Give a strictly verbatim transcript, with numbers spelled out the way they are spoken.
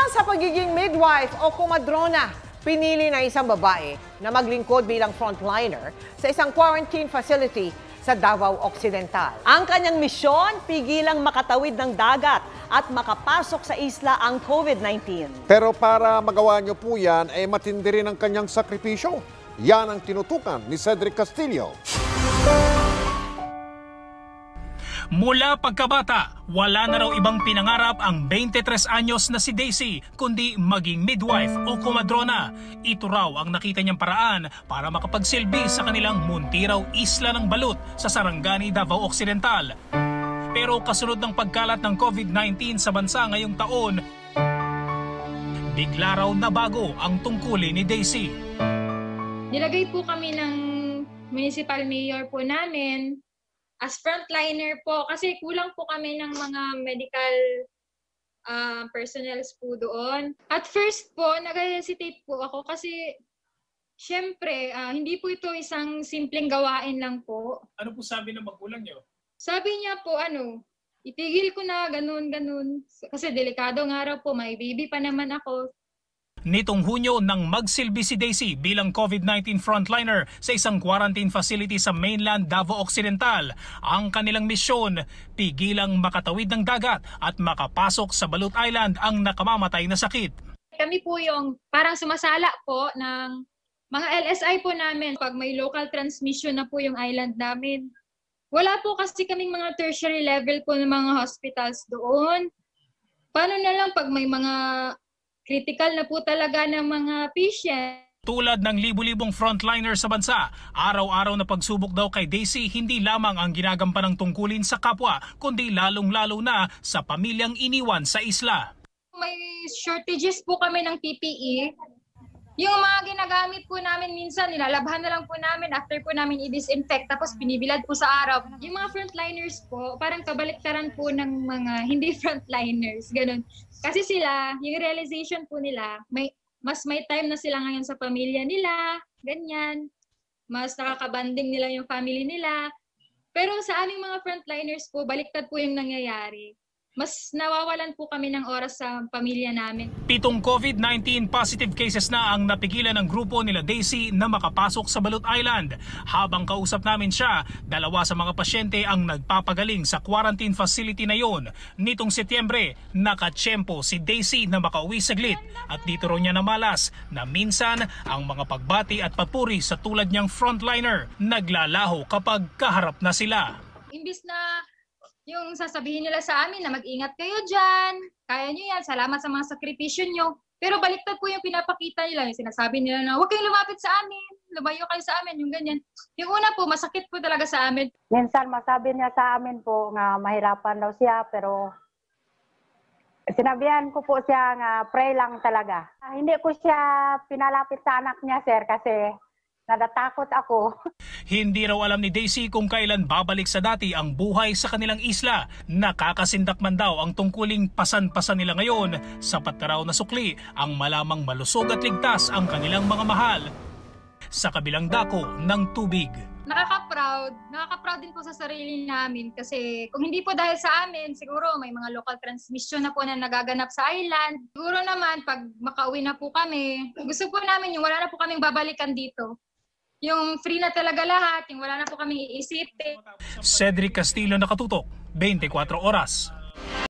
sa pagiging midwife o kumadrona, pinili ng isang babae na maglingkod bilang frontliner sa isang quarantine facility sa Davao Occidental. Ang kanyang misyon, pigilang makatawid ng dagat at makapasok sa isla ang COVID nineteen. Pero para magawa niyo po yan, ay matindi rin ang kanyang sakripisyo. Yan ang tinutukan ni Cedric Castillo. Mula pagkabata, wala na raw ibang pinangarap ang twenty-tres anyos na si Daisy kundi maging midwife o kumadrona. Ito raw ang nakita niyang paraan para makapagsilbi sa kanilang munti raw isla ng Balut sa Sarangani, Davao Occidental. Pero kasunod ng pagkalat ng COVID nineteen sa bansa ngayong taon, bigla raw nabago ang tungkulin ni Daisy. Nilagay po kami ng municipal mayor po namin as frontliner po kasi kulang po kami ng mga medical uh, personnels po doon. At first po, nag-hesitate po ako kasi syempre, uh, hindi po ito isang simpleng gawain lang po. Ano po sabi ng magulang niyo? Sabi niya po, ano, itigil ko na, ganun, ganun. Kasi delikado nga raw po, may baby pa naman ako. Nitong Hunyo nang magsilbi si Daisy bilang COVID nineteen frontliner sa isang quarantine facility sa mainland Davao Occidental, ang kanilang misyon, pigilang makatawid ng dagat at makapasok sa Balut Island ang nakamamatay na sakit. Kami po yung parang sumasala po ng mga L S I po namin pag may local transmission na po yung island namin. Wala po kasi kaming mga tertiary level po ng mga hospitals doon. Paano na lang pag may mga critical na po talaga ng mga patient. Tulad ng libu-libong frontliner sa bansa, araw-araw na pagsubok daw kay Daisy hindi lamang ang ginagampan ng tungkulin sa kapwa, kundi lalong-lalo na sa pamilyang iniwan sa isla. May shortages po kami ng P P E. Yung mga ginagamit po namin minsan, nilalabhan na lang po namin after po namin i-disinfect tapos pinibilad po sa araw. Yung mga frontliners po, parang kabaliktaran po ng mga hindi frontliners, ganun. Kasi sila, yung realization po nila, may, mas may time na sila ngayon sa pamilya nila, ganyan. Mas nakakabanding nila yung family nila. Pero sa aming mga frontliners po, baliktad po yung nangyayari. Mas nawawalan po kami ng oras sa pamilya namin. Pitong COVID nineteen positive cases na ang napigilan ng grupo nila Daisy na makapasok sa Balut Island. Habang kausap namin siya, dalawa sa mga pasyente ang nagpapagaling sa quarantine facility na yon. Nitong Setyembre, nakatsyempo si Daisy na makauwi saglit at dito rin niya namalas na minsan ang mga pagbati at papuri sa tulad niyang frontliner naglalaho kapag kaharap na sila. Imbis na yung sasabihin nila sa amin na mag-ingat kayo dyan, kaya nyo yan, salamat sa mga sakripisyo nyo. Pero baliktad po yung pinapakita nila, yung sinasabi nila na huwag kayong lumapit sa amin, lumayo kayo sa amin, yung ganyan. Yung una po, masakit po talaga sa amin. Minsan masabi niya sa amin po nga mahirapan daw siya, pero sinabihan ko po siya nga pray lang talaga. Hindi ko siya pinalapit sa anak niya, sir, kasi natatakot ako. Hindi raw alam ni Daisy kung kailan babalik sa dati ang buhay sa kanilang isla. Nakakasindak man daw ang tungkuling pasan-pasan nila ngayon. Sapat na raw na sukli ang malamang malusog at ligtas ang kanilang mga mahal sa kabilang dako ng tubig. Nakaka-proud. Nakaka-proud din po sa sarili namin kasi kung hindi po dahil sa amin, siguro may mga local transmission na po na nagaganap sa island. Siguro naman pag makauwi na po kami, gusto po namin yung wala na po kaming babalikan dito. Yung free na talaga lahat, yung wala na po kaming iisipin. Cedric Castillo, nakatutok, twenty-four oras.